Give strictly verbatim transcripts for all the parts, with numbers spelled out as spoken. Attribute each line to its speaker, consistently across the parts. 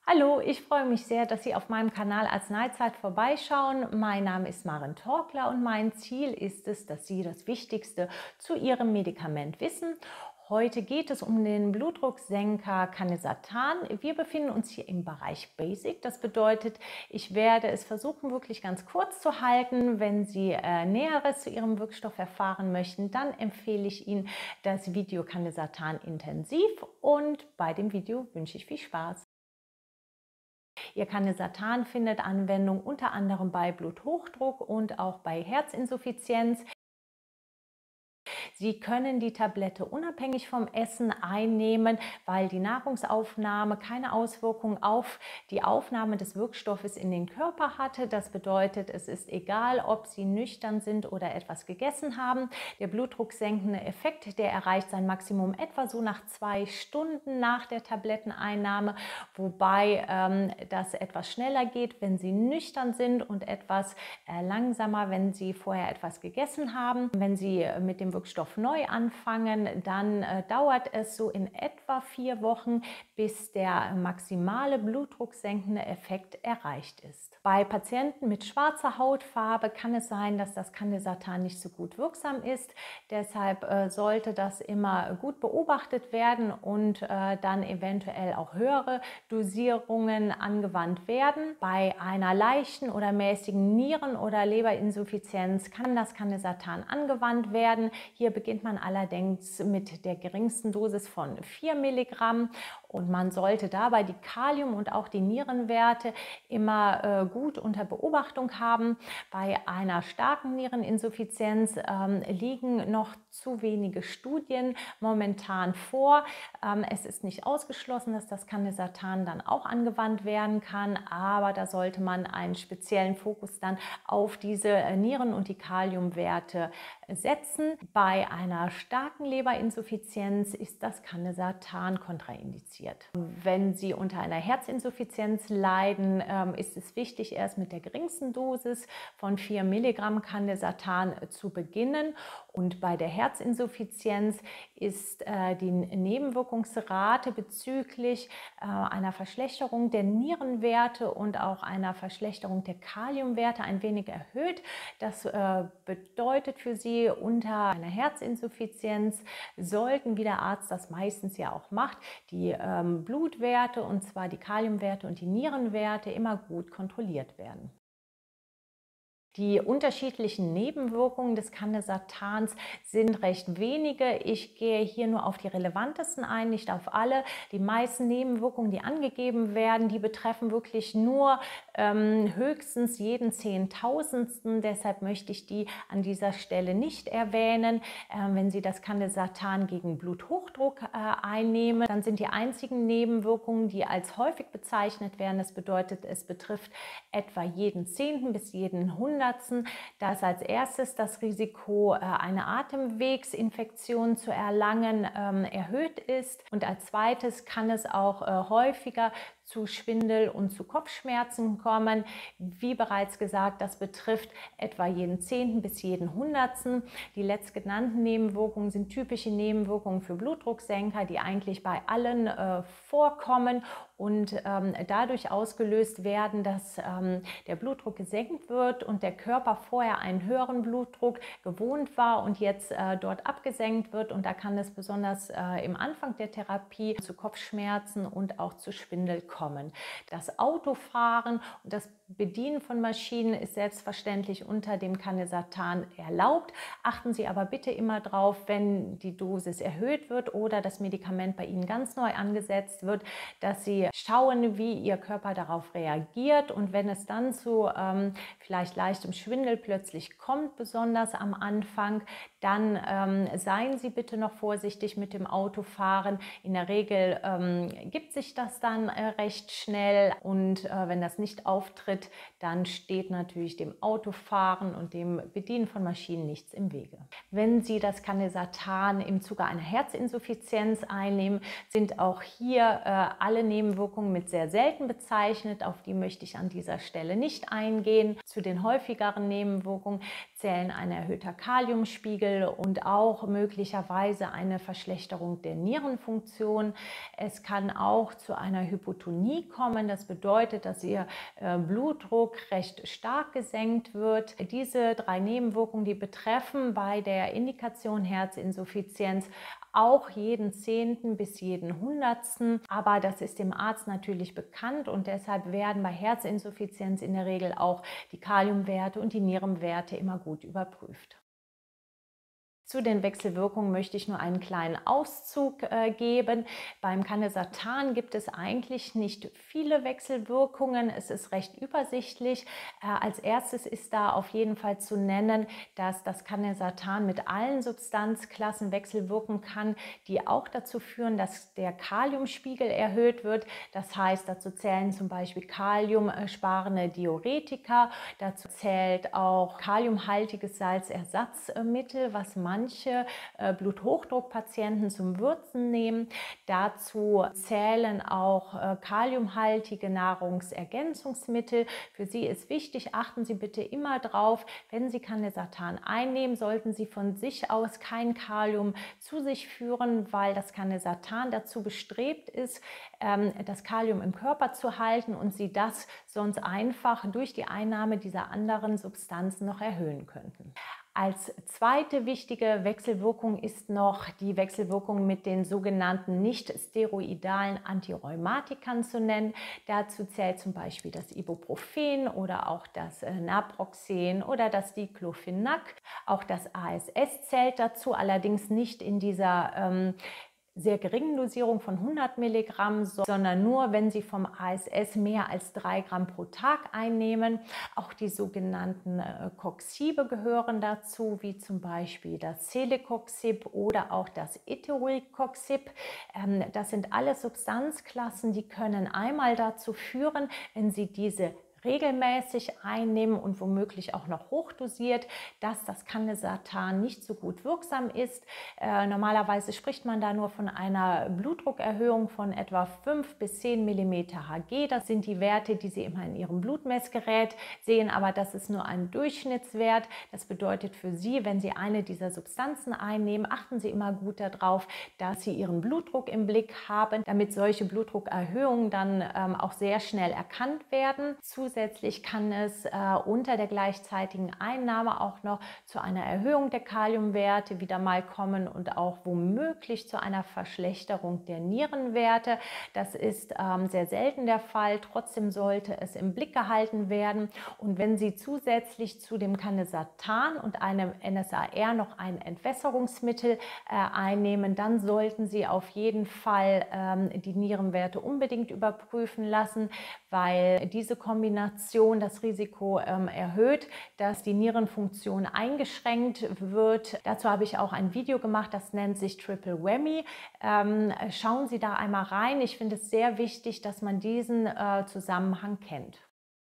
Speaker 1: Hallo, ich freue mich sehr, dass Sie auf meinem Kanal Arzneizeit vorbeischauen. Mein Name ist Maren Torkler und mein Ziel ist es, dass Sie das Wichtigste zu Ihrem Medikament wissen. Heute geht es um den Blutdrucksenker Candesartan. Wir befinden uns hier im Bereich Basic. Das bedeutet, ich werde es versuchen, wirklich ganz kurz zu halten. Wenn Sie äh, Näheres zu Ihrem Wirkstoff erfahren möchten, dann empfehle ich Ihnen das Video Candesartan intensiv und bei dem Video wünsche ich viel Spaß. Ihr Candesartan findet Anwendung unter anderem bei Bluthochdruck und auch bei Herzinsuffizienz. Sie können die Tablette unabhängig vom Essen einnehmen, weil die Nahrungsaufnahme keine Auswirkung auf die Aufnahme des Wirkstoffes in den Körper hatte. Das bedeutet, es ist egal, ob Sie nüchtern sind oder etwas gegessen haben. Der blutdrucksenkende Effekt, der erreicht sein Maximum etwa so nach zwei Stunden nach der Tabletteneinnahme, wobei ähm, das etwas schneller geht, wenn Sie nüchtern sind und etwas äh, langsamer, wenn Sie vorher etwas gegessen haben. Wenn Sie äh, mit dem Wirkstoff neu anfangen, dann äh, dauert es so in etwa vier Wochen, bis der maximale blutdrucksenkende Effekt erreicht ist. Bei Patienten mit schwarzer Hautfarbe kann es sein, dass das Candesartan nicht so gut wirksam ist. Deshalb äh, sollte das immer gut beobachtet werden und äh, dann eventuell auch höhere Dosierungen angewandt werden. Bei einer leichten oder mäßigen Nieren- oder Leberinsuffizienz kann das Candesartan angewandt werden. Hier beginnt man allerdings mit der geringsten Dosis von vier Milligramm und man sollte dabei die Kalium- und auch die Nierenwerte immer äh, gut unter Beobachtung haben. Bei einer starken Niereninsuffizienz ähm, liegen noch zu wenige Studien momentan vor. Ähm, es ist nicht ausgeschlossen, dass das Candesartan dann auch angewandt werden kann, aber da sollte man einen speziellen Fokus dann auf diese Nieren- und die Kaliumwerte setzen. Bei einer starken Leberinsuffizienz ist das Candesartan kontraindiziert. Wenn Sie unter einer Herzinsuffizienz leiden, ist es wichtig, erst mit der geringsten Dosis von vier Milligramm Candesartan zu beginnen. Und bei der Herzinsuffizienz ist äh, die Nebenwirkungsrate bezüglich äh, einer Verschlechterung der Nierenwerte und auch einer Verschlechterung der Kaliumwerte ein wenig erhöht. Das äh, bedeutet für Sie, unter einer Herzinsuffizienz sollten, wie der Arzt das meistens ja auch macht, die ähm, Blutwerte, und zwar die Kaliumwerte und die Nierenwerte, immer gut kontrolliert werden. Die unterschiedlichen Nebenwirkungen des Candesartans sind recht wenige. Ich gehe hier nur auf die relevantesten ein, nicht auf alle. Die meisten Nebenwirkungen, die angegeben werden, die betreffen wirklich nur ähm, höchstens jeden Zehntausendstel. Deshalb möchte ich die an dieser Stelle nicht erwähnen. Ähm, wenn Sie das Candesartan gegen Bluthochdruck äh, einnehmen, dann sind die einzigen Nebenwirkungen, die als häufig bezeichnet werden. Das bedeutet, es betrifft etwa jeden Zehnten bis jeden Hundertstel. Da ist als erstes das Risiko, eine Atemwegsinfektion zu erlangen, erhöht ist. Und als zweites kann es auch häufiger zu Schwindel und zu Kopfschmerzen kommen. Wie bereits gesagt, das betrifft etwa jeden Zehnten bis jeden Hundertsten. Die letztgenannten Nebenwirkungen sind typische Nebenwirkungen für Blutdrucksenker, die eigentlich bei allen äh, vorkommen und ähm, dadurch ausgelöst werden, dass ähm, der Blutdruck gesenkt wird und der Körper vorher einen höheren Blutdruck gewohnt war und jetzt äh, dort abgesenkt wird. Und da kann es besonders äh, im Anfang der Therapie zu Kopfschmerzen und auch zu Schwindel kommen. Das Autofahren und das Bedienen von Maschinen ist selbstverständlich unter dem Candesartan erlaubt. Achten Sie aber bitte immer drauf, wenn die Dosis erhöht wird oder das Medikament bei Ihnen ganz neu angesetzt wird, dass Sie schauen, wie Ihr Körper darauf reagiert. Und wenn es dann zu ähm, vielleicht leichtem Schwindel plötzlich kommt, besonders am Anfang, dann ähm, seien Sie bitte noch vorsichtig mit dem Autofahren. In der Regel ähm, gibt sich das dann äh, recht schnell und äh, wenn das nicht auftritt, dann steht natürlich dem Autofahren und dem Bedienen von Maschinen nichts im Wege. Wenn Sie das Candesartan im Zuge einer Herzinsuffizienz einnehmen, sind auch hier äh, alle Nebenwirkungen Wechselwirkungen mit sehr selten bezeichnet. Auf die möchte ich an dieser Stelle nicht eingehen. Zu den häufigeren Nebenwirkungen zählen ein erhöhter Kaliumspiegel und auch möglicherweise eine Verschlechterung der Nierenfunktion. Es kann auch zu einer Hypotonie kommen. Das bedeutet, dass ihr äh, Blutdruck recht stark gesenkt wird. Diese drei Nebenwirkungen, die betreffen bei der Indikation Herzinsuffizienz auch jeden Zehnten bis jeden Hundertsten. Aber das ist dem Arzt natürlich bekannt und deshalb werden bei Herzinsuffizienz in der Regel auch die Kaliumwerte und die Nierenwerte immer gut überprüft. Zu den Wechselwirkungen möchte ich nur einen kleinen Auszug äh, geben. Beim Candesartan gibt es eigentlich nicht viele Wechselwirkungen. Es ist recht übersichtlich. Äh, als erstes ist da auf jeden Fall zu nennen, dass das Candesartan mit allen Substanzklassen wechselwirken kann, die auch dazu führen, dass der Kaliumspiegel erhöht wird. Das heißt, dazu zählen zum Beispiel kaliumsparende Diuretika. Dazu zählt auch kaliumhaltiges Salzersatzmittel, was man manche äh, Bluthochdruckpatienten zum Würzen nehmen. Dazu zählen auch äh, kaliumhaltige Nahrungsergänzungsmittel. Für Sie ist wichtig, achten Sie bitte immer drauf, wenn Sie Candesartan einnehmen, sollten Sie von sich aus kein Kalium zu sich führen, weil das Candesartan dazu bestrebt ist, ähm, das Kalium im Körper zu halten und Sie das sonst einfach durch die Einnahme dieser anderen Substanzen noch erhöhen könnten. Als zweite wichtige Wechselwirkung ist noch die Wechselwirkung mit den sogenannten nicht-steroidalen Antirheumatikern zu nennen. Dazu zählt zum Beispiel das Ibuprofen oder auch das Naproxen oder das Diclofenac. Auch das A S S zählt dazu, allerdings nicht in dieser ähm, sehr geringen Dosierung von hundert Milligramm, sondern nur, wenn Sie vom A S S mehr als drei Gramm pro Tag einnehmen. Auch die sogenannten äh, Coxibe gehören dazu, wie zum Beispiel das Celecoxib oder auch das Etoricoxib. Ähm, das sind alles Substanzklassen, die können einmal dazu führen, wenn Sie diese regelmäßig einnehmen und womöglich auch noch hochdosiert, dass das Candesartan nicht so gut wirksam ist. Äh, normalerweise spricht man da nur von einer Blutdruckerhöhung von etwa fünf bis zehn Millimeter Hg. Das sind die Werte, die Sie immer in Ihrem Blutmessgerät sehen, aber das ist nur ein Durchschnittswert. Das bedeutet für Sie, wenn Sie eine dieser Substanzen einnehmen, achten Sie immer gut darauf, dass Sie Ihren Blutdruck im Blick haben, damit solche Blutdruckerhöhungen dann ähm, auch sehr schnell erkannt werden. Zusätzlich kann es äh, unter der gleichzeitigen Einnahme auch noch zu einer Erhöhung der Kaliumwerte wieder mal kommen und auch womöglich zu einer Verschlechterung der Nierenwerte. Das ist ähm, sehr selten der Fall. Trotzdem sollte es im Blick gehalten werden. Und wenn Sie zusätzlich zu dem Candesartan und einem N S A R noch ein Entwässerungsmittel äh, einnehmen, dann sollten Sie auf jeden Fall ähm, die Nierenwerte unbedingt überprüfen lassen, weil diese Kombination das Risiko ähm, erhöht, dass die Nierenfunktion eingeschränkt wird. Dazu habe ich auch ein Video gemacht, das nennt sich Triple Whammy. Ähm, schauen Sie da einmal rein. Ich finde es sehr wichtig, dass man diesen äh, Zusammenhang kennt.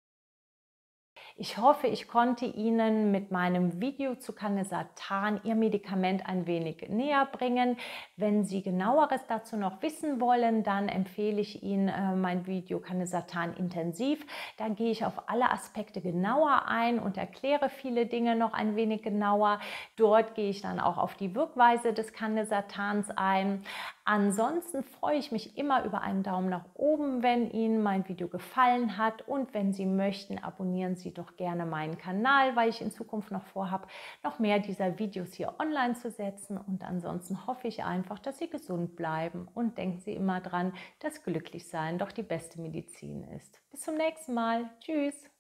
Speaker 1: Ich hoffe, ich konnte Ihnen mit meinem Video zu Candesartan Ihr Medikament ein wenig näher bringen. Wenn Sie genaueres dazu noch wissen wollen, dann empfehle ich Ihnen äh, mein Video Candesartan intensiv. Da gehe ich auf alle Aspekte genauer ein und erkläre viele Dinge noch ein wenig genauer. Dort gehe ich dann auch auf die Wirkweise des Candesartans ein. Ansonsten freue ich mich immer über einen Daumen nach oben, wenn Ihnen mein Video gefallen hat, und wenn Sie möchten, abonnieren Sie doch gerne meinen Kanal, weil ich in Zukunft noch vorhabe, noch mehr dieser Videos hier online zu setzen. Und ansonsten hoffe ich einfach, dass Sie gesund bleiben, und denken Sie immer dran, dass Glücklichsein doch die beste Medizin ist. Bis zum nächsten Mal. Tschüss!